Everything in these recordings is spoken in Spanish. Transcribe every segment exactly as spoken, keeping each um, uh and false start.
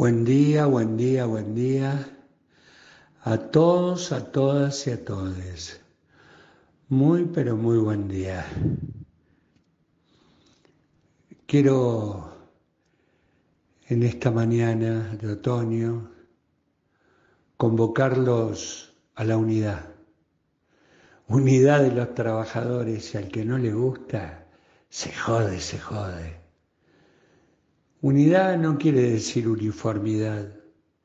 Buen día, buen día, buen día a todos, a todas y a todes. Muy, pero muy buen día. Quiero en esta mañana de otoño convocarlos a la unidad. Unidad de los trabajadores, y al que no le gusta, se jode, se jode. Unidad no quiere decir uniformidad.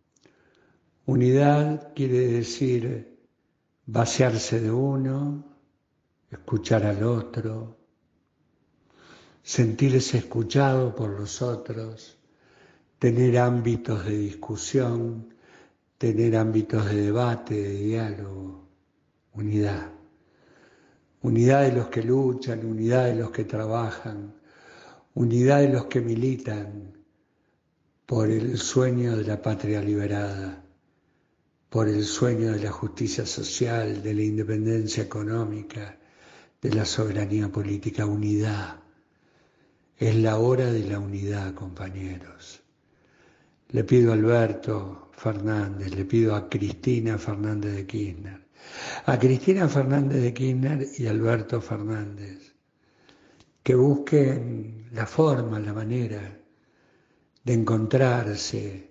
Unidad quiere decir vaciarse de uno, escuchar al otro, sentirse escuchado por los otros, tener ámbitos de discusión, tener ámbitos de debate, de diálogo, unidad. Unidad de los que luchan, unidad de los que trabajan, unidad de los que militan por el sueño de la patria liberada, por el sueño de la justicia social, de la independencia económica, de la soberanía política. Unidad. Es la hora de la unidad, compañeros. Le pido a Alberto Fernández, le pido a Cristina Fernández de Kirchner, a Cristina Fernández de Kirchner y a Alberto Fernández, que busquen la forma, la manera de encontrarse,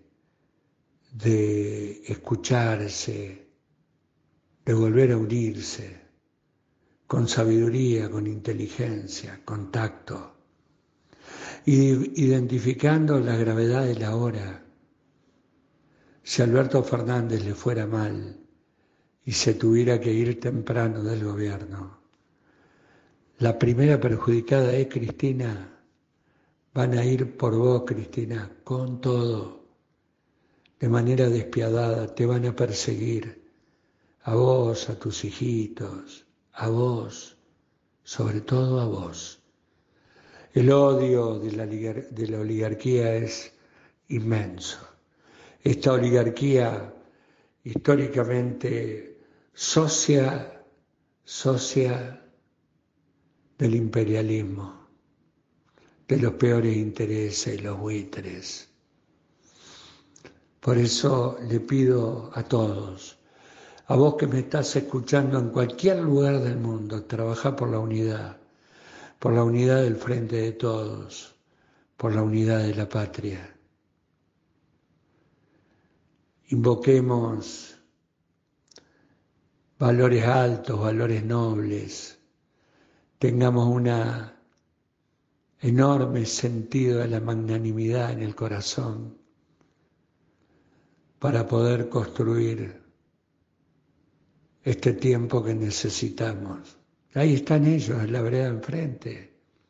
de escucharse, de volver a unirse, con sabiduría, con inteligencia, con tacto, y identificando la gravedad de la hora. Si a Alberto Fernández le fuera mal y se tuviera que ir temprano del gobierno, la primera perjudicada es Cristina. Van a ir por vos, Cristina, con todo, de manera despiadada, te van a perseguir, a vos, a tus hijitos, a vos, sobre todo a vos. El odio de la, de la oligarquía es inmenso. Esta oligarquía históricamente socia, socia del imperialismo, de los peores intereses, los buitres. Por eso le pido a todos, a vos que me estás escuchando en cualquier lugar del mundo, trabajá por la unidad, por la unidad del frente de todos, por la unidad de la patria. Invoquemos valores altos, valores nobles, tengamos un enorme sentido de la magnanimidad en el corazón para poder construir este tiempo que necesitamos. Ahí están ellos, en la vereda enfrente.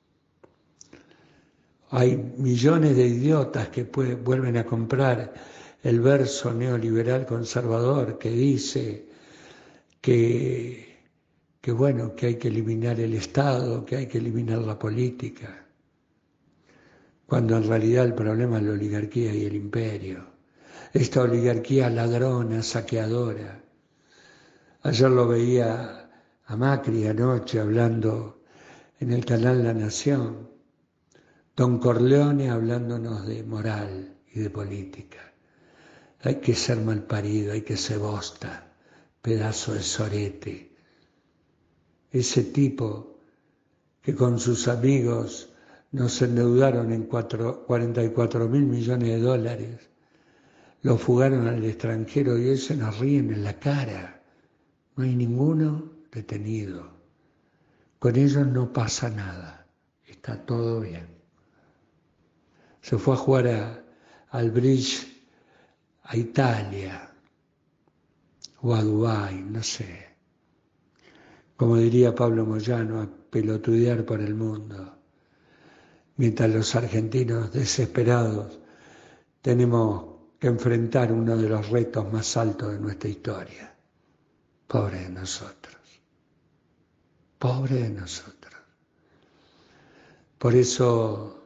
Hay millones de idiotas que pueden, vuelven a comprar el verso neoliberal conservador que dice que, que, bueno, que hay que eliminar el Estado, que hay que eliminar la política, cuando en realidad el problema es la oligarquía y el imperio. Esta oligarquía ladrona, saqueadora. Ayer lo veía a Macri anoche hablando en el canal La Nación, Don Corleone hablándonos de moral y de política. Hay que ser malparido, hay que ser bosta, pedazo de sorete. Ese tipo que con sus amigos nos endeudaron en cuarenta y cuatro mil millones de dólares, lo fugaron al extranjero y ellos nos ríen en la cara. No hay ninguno detenido. Con ellos no pasa nada. Está todo bien. Se fue a jugar a, al bridge a Italia o a Dubái, no sé. Como diría Pablo Moyano, a pelotudear por el mundo. Mientras los argentinos desesperados tenemos que enfrentar uno de los retos más altos de nuestra historia. Pobre de nosotros. Pobre de nosotros. Por eso,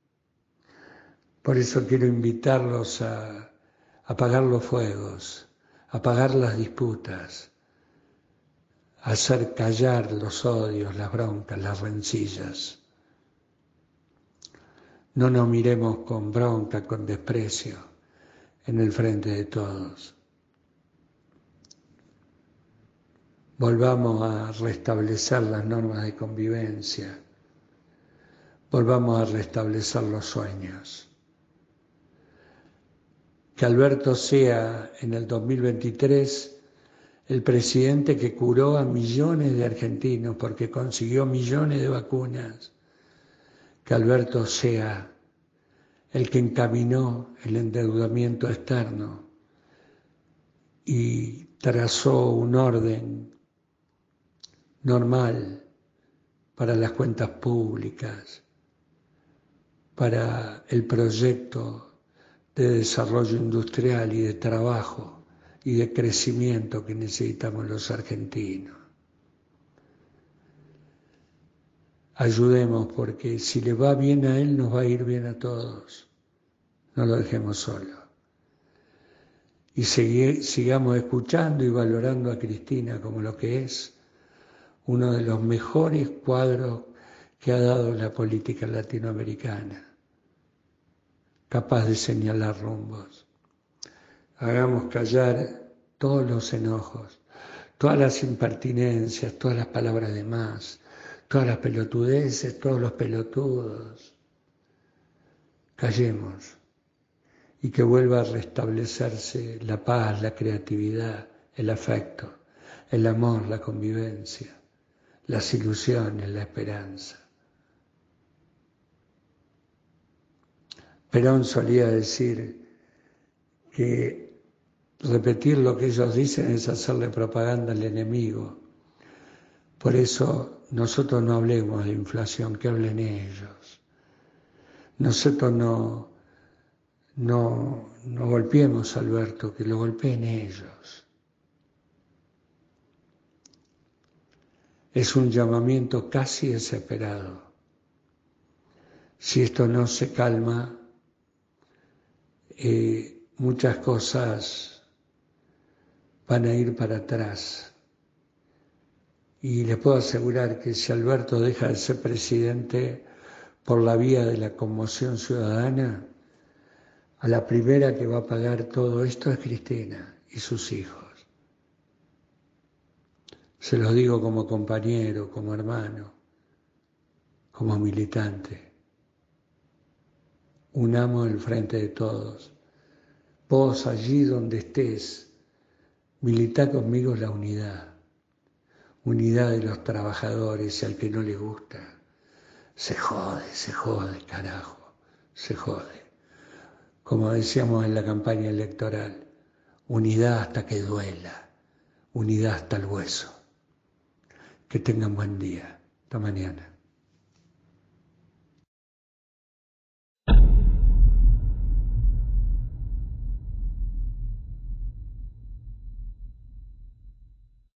por eso quiero invitarlos a, a apagar los fuegos, a apagar las disputas, a hacer callar los odios, las broncas, las rencillas. No nos miremos con bronca, con desprecio. en el frente de todos. Volvamos a restablecer las normas de convivencia, volvamos a restablecer los sueños. Que Alberto sea en el dos mil veintitrés el presidente que curó a millones de argentinos porque consiguió millones de vacunas. Que Alberto sea el que encaminó el endeudamiento externo y trazó un orden normal para las cuentas públicas, para el proyecto de desarrollo industrial y de trabajo y de crecimiento que necesitamos los argentinos. Ayudemos, porque si le va bien a él, nos va a ir bien a todos. No lo dejemos solo. Y segui- sigamos escuchando y valorando a Cristina como lo que es uno de los mejores cuadros que ha dado la política latinoamericana, capaz de señalar rumbos. Hagamos callar todos los enojos, todas las impertinencias, todas las palabras de más, todas las pelotudeces, todos los pelotudos. Callemos y que vuelva a restablecerse la paz, la creatividad, el afecto, el amor, la convivencia, las ilusiones, la esperanza. Perón solía decir que repetir lo que ellos dicen es hacerle propaganda al enemigo. Por eso nosotros no hablemos de inflación, que hablen ellos. Nosotros no, no, no golpeemos a Alberto, que lo golpeen ellos. Es un llamamiento casi desesperado. Si esto no se calma, eh, muchas cosas van a ir para atrás. Y les puedo asegurar que si Alberto deja de ser presidente por la vía de la conmoción ciudadana, a la primera que va a pagar todo esto es Cristina y sus hijos. Se los digo como compañero, como hermano, como militante. Unamos el frente de todos. Vos allí donde estés, militá conmigo la unidad. Unidad de los trabajadores, y al que no le gusta, se jode, se jode, carajo, se jode. Como decíamos en la campaña electoral, unidad hasta que duela, unidad hasta el hueso. Que tengan buen día. Hasta mañana.